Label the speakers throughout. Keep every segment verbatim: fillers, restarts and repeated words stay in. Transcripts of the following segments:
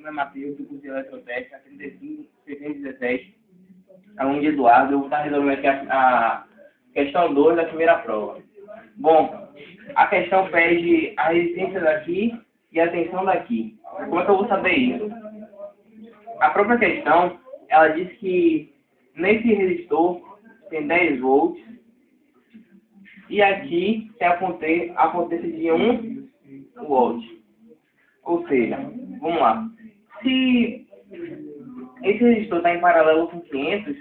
Speaker 1: nome é Matheus, do curso de Eletrotécnica, trinta e cinco, seiscentos e dezessete, aluno de Eduardo. Eu vou estar resolvendo aqui a, a questão dois da primeira prova. Bom, a questão pede a resistência daqui e a tensão daqui. Como é que eu vou saber isso? A própria questão, ela diz que nesse resistor tem dez volts e aqui tem a potência, a potência de um volt. Ou seja, vamos lá. Se esse resistor está em paralelo com quinhentos,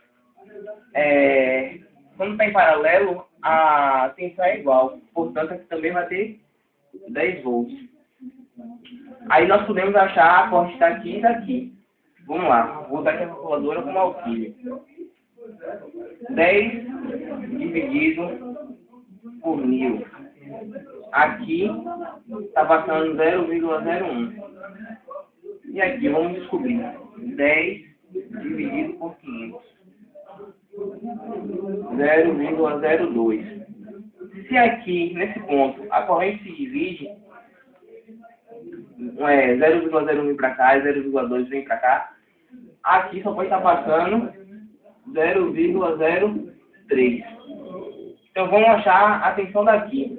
Speaker 1: é, quando está em paralelo, a tensão é igual. Portanto, aqui também vai ter dez volts. Aí nós podemos achar a corrente daqui e daqui. Vamos lá. Vou usar aqui a calculadora como auxílio. dez dividido por mil. Aqui está passando zero vírgula zero um. E aqui vamos descobrir. dez dividido por quinhentos. zero vírgula zero dois. Se aqui, nesse ponto, a corrente se divide, é, zero vírgula zero um vem para cá e zero vírgula dois vem para cá, aqui só pode estar passando zero vírgula zero três. Então vamos achar a tensão daqui.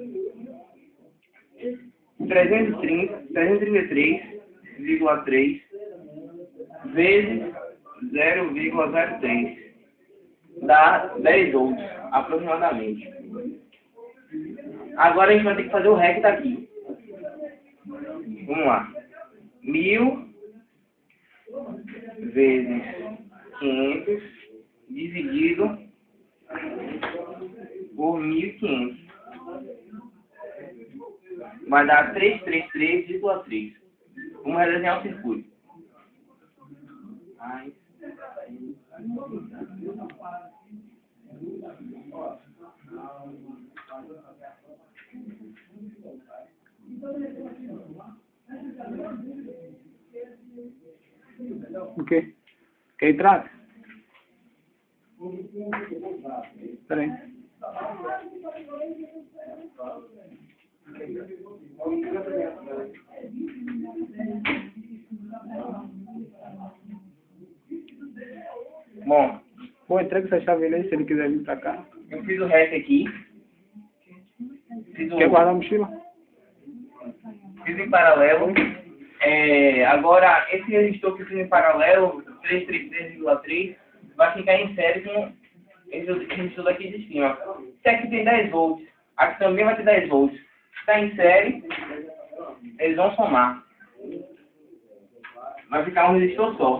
Speaker 1: trezentos e trinta, trezentos e trinta e três vírgula três vezes zero vírgula zero três dá dez volts aproximadamente. Agora a gente vai ter que fazer o R E C daqui. Vamos lá. mil vezes quinhentos dividido por mil e quinhentos. Vai dar trezentos e trinta e três vírgula três. Vamos redesenhar o circuito. Ai.
Speaker 2: O quê? Quer entrar? Espera aí.
Speaker 1: Bom,
Speaker 2: Bom, entrega essa chave aí se ele quiser vir pra cá.
Speaker 1: eu fiz o R E C aqui. Fiz o...
Speaker 2: Quer guardar a mochila?
Speaker 1: Fiz em paralelo. É, agora, esse resistor que eu fiz em paralelo, trezentos e trinta e três vírgula três, vai ficar em série com esse resistor daqui de cima. Se aqui tem dez volts, aqui também vai ter dez volts. Se está em série, eles vão somar. Vai ficar um resistor só.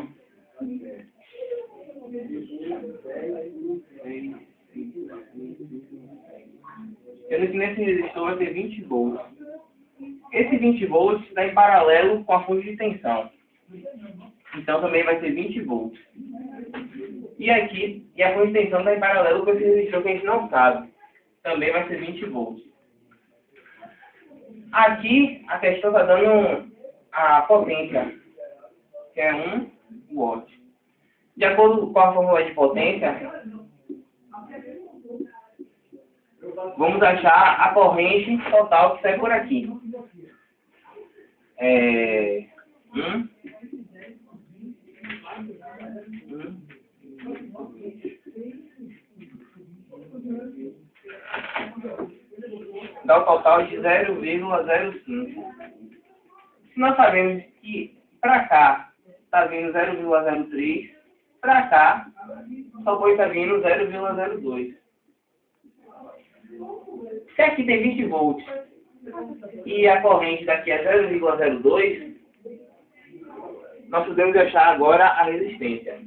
Speaker 1: Eu disse que nesse resistor vai ter vinte volts. Esse vinte volts está em paralelo com a fonte de tensão. Então também vai ter vinte volts. E aqui, e a fonte de tensão está em paralelo com esse resistor que a gente não sabe. Também vai ser vinte volts. Aqui a questão está dando a potência, que é um watt. De acordo com a fórmula de potência, vamos achar a corrente total que sai por aqui. É... Hum? Hum? Dá o total de zero vírgula zero cinco. Se nós sabemos que para cá está vindo zero vírgula zero três, para cá só pode estar vindo zero vírgula zero dois. Se aqui tem vinte volts e a corrente daqui é zero vírgula zero dois, nós podemos achar agora a resistência.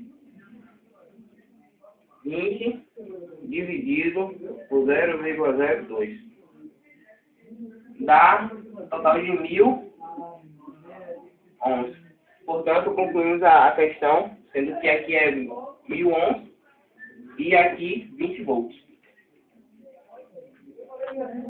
Speaker 1: vinte dividido por zero vírgula zero dois dá um total de mil ohms. Portanto, concluímos a, a questão, sendo que aqui é mil ohms e aqui vinte volts.